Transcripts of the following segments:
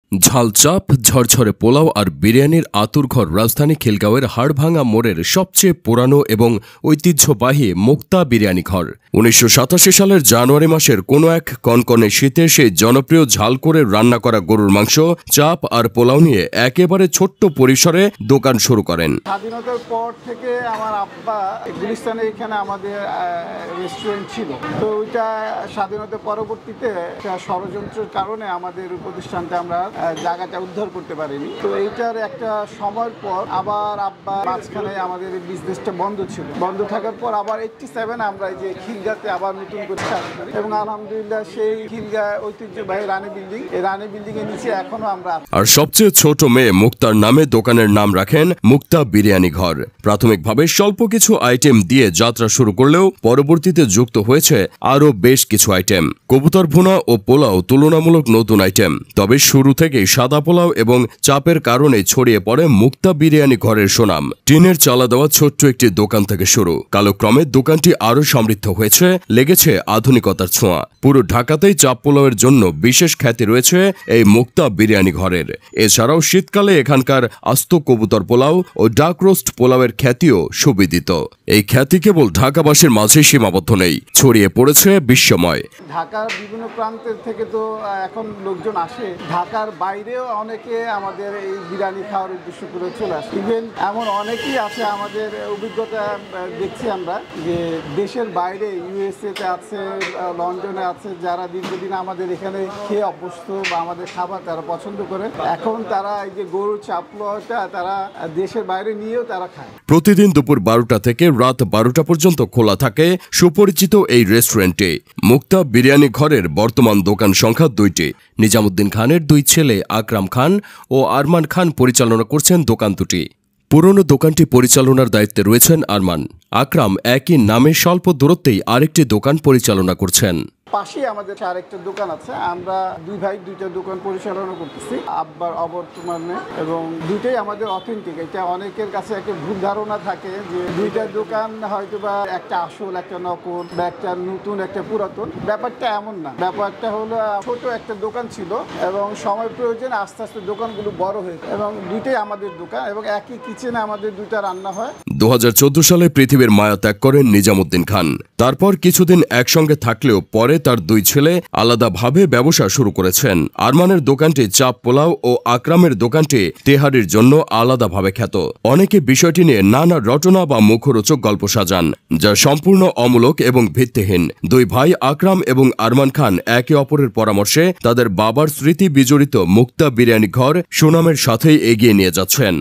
ঝাল চাপ, ঝরঝরে পোলাও আর বিরিয়ানির আতুরঘর রাজধানী খিলগাঁওয়ের হাড়ভাঙা মোড়ের সবচেয়ে পুরানো এবং ঐতিহ্যবাহী মুক্তা বিরিয়ানি ঘর। ১৯৮৭ সালের জানুয়ারি মাসের কোনো এক কনকনে শীতে সেই জনপ্রিয় ঝাল করে রান্না করা গরুর মাংস, চাপ আর পোলাও নিয়ে একেবারে ছোট্ট পরিসরে দোকান শুরু করেন। স্বাধীনতার পর থেকে আমার আব্বা গুলিস্তানে এখানে আমাদের রেস্টুরেন্ট ছিল, তো ওইটা স্বাধীনতার পরবর্তীতে ষড়যন্ত্রের কারণে আমাদের প্রতিষ্ঠানটা আমরা জায়গাটা উদ্ধার করতে পারিনি। তো এইটার একটা সময়ের পর আবার আব্বা মাঝখানে আমাদের বিজনেসটা বন্ধ ছিল। বন্ধ থাকার পর আবার 87 আমরা এই যে খিলগাঁতে আবার নতুন করে স্টার্ট করি এবং আলহামদুলিল্লাহ সেই খিলগাঁ ঐতিহ্যবাহী রানী বিল্ডিং, এই রানী বিল্ডিং এর নিচে এখনো আমরা। আর সবচেয়ে ছোট মেয়ে মুক্তার নামে দোকানের নাম রাখেন মুক্তা বিরিয়ানি ঘর। প্রাথমিকভাবে স্বল্প কিছু আইটেম দিয়ে যাত্রা শুরু করলেও পরবর্তীতে যুক্ত হয়েছে আরও বেশ কিছু আইটেম। কবুতর ভুনা ও পোলাও তুলনামূলক নতুন আইটেম, তবে শুরু থেকেই সাদা পোলাও এবং চাপের কারণে ছড়িয়ে পড়ে মুক্তা বিরিয়ানি ঘরের সুনাম। টিনের চালা দেওয়া ছোট্ট একটি দোকান থেকে শুরু, কালক্রমে দোকানটি আরও সমৃদ্ধ হয়েছে, লেগেছে আধুনিকতার ছোঁয়া। পুরো ঢাকাতেই চাপ পোলাওয়ের জন্য বিশেষ খ্যাতি রয়েছে এই মুক্তা বিরিয়ানি ঘরের। এছাড়াও শীতকালে এখানকার আস্ত কবুতর পোলাও ও ডাক রোস্ট পোলাওয়ের খ্যাতিও সুবিদিত। এই খ্যাতি কেবল ঢাকাবাসীর মাঝে সীমাবদ্ধ নেই, ছড়িয়ে পড়েছে বিশ্বময়। ঢাকার বিভিন্ন প্রান্তের থেকে তো এখন লোকজন আসে, ঢাকার বাইরেও অনেকে আমাদের এই বিরিয়ানি খাওয়ার উদ্দেশ্য করে চলে আসে। ইভেন এমন অনেকেই আছে, আমাদের অভিজ্ঞতা দেখছি আমরা যে দেশের বাইরে USA তে আছে, লন্ডনে আছে, যারা দীর্ঘদিন আমাদের এখানে খেয়ে অভ্যস্ত বা আমাদের খাবার তারা পছন্দ করে। এখন তারা এই যে গরুর চাপ পোলাওটা তারা দেশের বাইরে নিয়েও তারা খায়। প্রতিদিন দুপুর 12টা থেকে রাত 12টা পর্যন্ত খোলা থাকে সুপরিচিত এই রেস্টুরেন্টে। মুক্তা বিরিয়ানি ঘরের বর্তমান দোকান সংখ্যা 2টি। নিজামুদ্দিন খানের 2 ছেলে আকরাম খান ও আরমান খান পরিচালনা করছেন দোকান দুটি। পুরনো দোকানটি পরিচালনার দায়িত্বে রয়েছেন আরমান। আকরাম একই নামে স্বল্প দূরত্বেই আরেকটি দোকান পরিচালনা করছেন। পাশেই আমাদের আরেকটা দোকান আছে, আমরা দুই ভাই দুইটা দোকান পরিচালনা করতেছি আব্বার অবর্তমানে, এবং দুইটাই আমাদের অথেন্টিক। এটা অনেকের কাছে একটা ভুল ধারণা থাকে যে দুইটা দোকান হয়তো বা একটা আসল একটা নকল বা একটা নতুন একটা পুরাতন। ব্যাপারটা এমন না, ব্যাপারটা হলো ছোট একটা দোকান ছিল এবং সময় প্রয়োজনে আস্তে আস্তে দোকানগুলো বড় হয়েছে, এবং দুইটাই আমাদের দোকান এবং একই কিচেনে আমাদের দুইটা রান্না হয়। 2014 সালে পৃথিবীর মায়া ত্যাগ করেন নিজামুদ্দিন খান। তারপর কিছুদিন একসঙ্গে থাকলেও পরে তার 2 ছেলে আলাদাভাবে ব্যবসা শুরু করেছেন। আরমানের দোকানটি চাপ পোলাও ও আকরামের দোকানটি তেহারির জন্য আলাদাভাবে খ্যাত। অনেকে বিষয়টি নিয়ে নানা রটনা বা মুখরোচক গল্প সাজান, যা সম্পূর্ণ অমূলক এবং ভিত্তিহীন। 2 ভাই আকরাম এবং আরমান খান একে অপরের পরামর্শে তাদের বাবার স্মৃতি বিজড়িত মুক্তা বিরিয়ানি ঘর সুনামের সাথেই এগিয়ে নিয়ে যাচ্ছেন।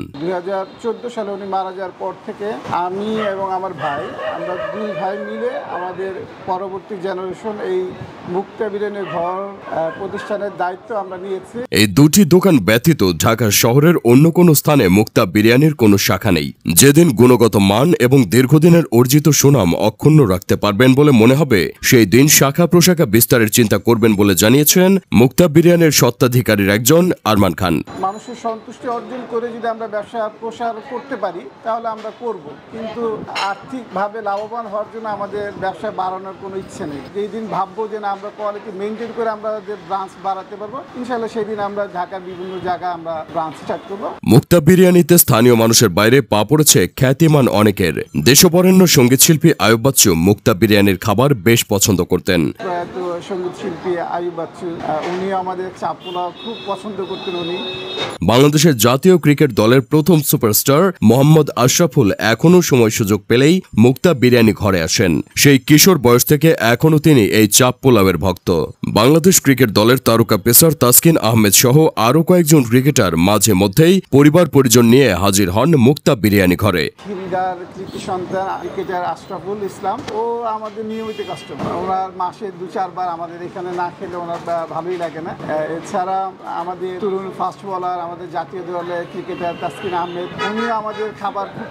2014 সালে উনি মারা যাওয়ার পর থেকে আমি এবং আমার ভাই, আমরা 2 ভাই মিলে আমাদের পরবর্তী জেনারেশন এই মুক্তা বিরিয়ানি ঘর প্রতিষ্ঠানের দায়িত্ব আমরা নিয়েছি। এই 2টি দোকান ব্যতীত ঢাকা শহরের অন্য কোনো স্থানে মুক্তা বিরিয়ানির কোনো শাখা নেই। যেদিন গুণগত মান এবং দীর্ঘদিনের অর্জিত সুনাম অক্ষুণ্ণ রাখতে পারবেন বলে মনে হবে, সেই দিন শাখা প্রশাখা বিস্তারের চিন্তা করবেন বলে জানিয়েছেন মুক্তা বিরিয়ানির স্বত্বাধিকারীর একজন আরমান খান। মানুষের সন্তুষ্টি অর্জন করে যদি আমরা ব্যবসা প্রসার করতে পারি তাহলে আমরা করব, কিন্তু আর্থিকভাবে লাভবান হওয়ার জন্য আমাদের ব্যবসা বাড়ানোর কোনো ইচ্ছে নেই। যেই দিন ভাববো যে না আমরা কোয়ালিটি মেনটেন করে আমরা ব্রাঞ্চ বাড়াতে পারবো, ইনশাআল্লাহ সেদিন আমরা ঢাকার বিভিন্ন জায়গায় আমরা ব্রাঞ্চ স্টার্ট করবো। মুক্তা বিরিয়ানিতে স্থানীয় মানুষের বাইরে পা পড়েছে খ্যাতিমান অনেকের। দেশবরেণ্য সঙ্গীত শিল্পী আয়ুব বাচ্চু মুক্তা বিরিয়ানির খাবার বেশ পছন্দ করতেন। সঙ্গীত শিল্পী আয়ুব বাচ্চু উনি আমাদের চাপ পোলাও খুব পছন্দ করতেন। উনি বাংলাদেশের জাতীয় ক্রিকেট দলের প্রথম সুপারস্টার মোহাম্মদ আশরাফুল এখনও সময় সুযোগ পেলেই মুক্তা বিরিয়ানি ঘরে আসেন। সেই কিশোর বয়স থেকে এখনও তিনি এই চাপ পোলাওয়ের ভক্ত। বাংলাদেশ ক্রিকেট দলের তারকা পেসার তাসকিন আহমেদ সহ আরও কয়েকজন ক্রিকেটার মাঝে মধ্যেই পরিবার পরিজন নিয়ে হাজির হন মুক্তা বিরিয়ানি ঘরে। খিলগাঁর কৃতি সন্তান ক্রিকেটার আশরাফুল ইসলাম ও আমাদের নিয়মিত কাস্টমার। ওনার মাসে 2-4 বার আমাদের এখানে না খেলে ওনার ভালোই লাগে না। এছাড়া আমাদের তরুণ ফাস্ট বোলার, আমাদের জাতীয় দলের ক্রিকেটার তাসকিন আহমেদ, উনিও আমাদের খাবার খুব পছন্দ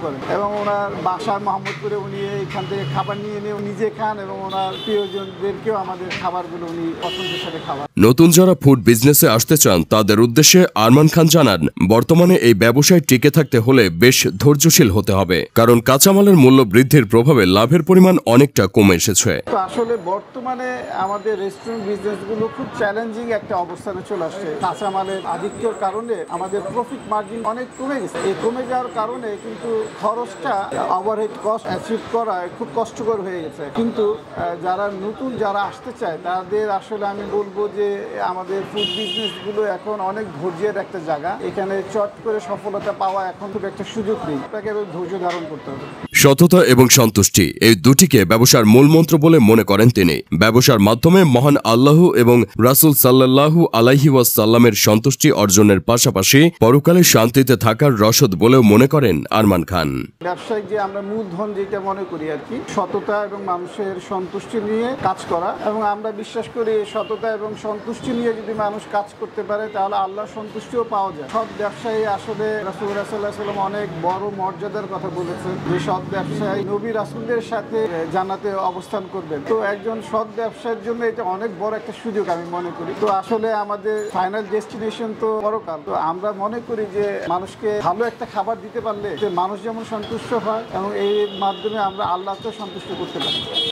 করেন এবং ওনার বাসার মোহাম্মদপুরে উনি এখান থেকে খাবার নিয়ে নিজে খান এবং ওনার প্রিয়জনদেরকেও আমাদের খাবারগুলো উনি পছন্দের সাথে খাবার। নতুন যারা ফুড বিজনেসে আসতে চান তাদের উদ্দেশ্যে আরমান খান জানান, বর্তমানে এই ব্যবসায় টিকে থাকতে হলে বেশ ধৈর্যশীল হতে হবে, কারণ কাঁচামালের মূল্য বৃদ্ধির প্রভাবে লাভের পরিমাণ অনেকটা কমে এসেছে। তো আসলে বর্তমানে আমাদের রেস্টুরেন্ট বিজনেসগুলো খুব চ্যালেঞ্জিং একটা অবস্থানে চলে আসছে। কাঁচামালের আধিক্যের কারণে আমাদের প্রফিট মার্জিন অনেক কমে গেছে। এই কমে যাওয়ার কারণে কিন্তু খরচটা ওভারহেড কস্ট অ্যাচিভ করা খুব কষ্টকর হয়ে গেছে। কিন্তু যারা নতুন যারা আসতে চায় তাদের আসলে আমি বলবো যে আমাদের ফুড বিজনেসগুলো এখন অনেক ধৈর্যের একটা জায়গা। এখানে চট করে সফলতা পাওয়া এখন খুব একটা সুযোগ নেই, তাকে ধৈর্য ধারণ করতে হবে। সততা এবং সন্তুষ্টি এই দুটিকে ব্যবসার মূলমন্ত্র বলে মনে করেন তিনি। ব্যবসার মাধ্যমে মহান আল্লাহ এবং রাসূল সাল্লাল্লাহু আলাইহি ওয়াসাল্লামের সন্তুষ্টি অর্জনের পাশাপাশি পরকালে শান্তিতে থাকার রসদ বলেও মনে করেন আরমান খান। ব্যবসায়িক যে আমরা মূলধন যেটা মনে করি আর কি, সততা এবং মানুষের সন্তুষ্টি নিয়ে কাজ করা, এবং আমরা বিশ্বাস করি সততা এবং সন্তুষ্টি নিয়ে যদি মানুষ কাজ করতে পারে তাহলে আল্লাহর সন্তুষ্টিও পাওয়া যায়। সৎ ব্যবসায়ী আসলে রাসূলুল্লাহ সাল্লাল্লাহু আলাইহি ওয়াসাল্লাম অনেক বড় মর্যাদার কথা বলেছেন যে সৎ ব্যবসায়ী নবী রাসূলদের সাথে জান্নাতে অবস্থান করবেন। তো একজন সৎ ব্যবসায়ের জন্য এটা অনেক বড় একটা সুযোগ আমি মনে করি। তো আসলে আমাদের ফাইনাল ডেস্টিনেশন তো পরকাল। তো আমরা মনে করি যে মানুষকে ভালো একটা খাবার দিতে পারলে মানুষ যেমন সন্তুষ্ট হয় এবং এর মাধ্যমে আমরা আল্লাহকেও সন্তুষ্ট করতে পারি।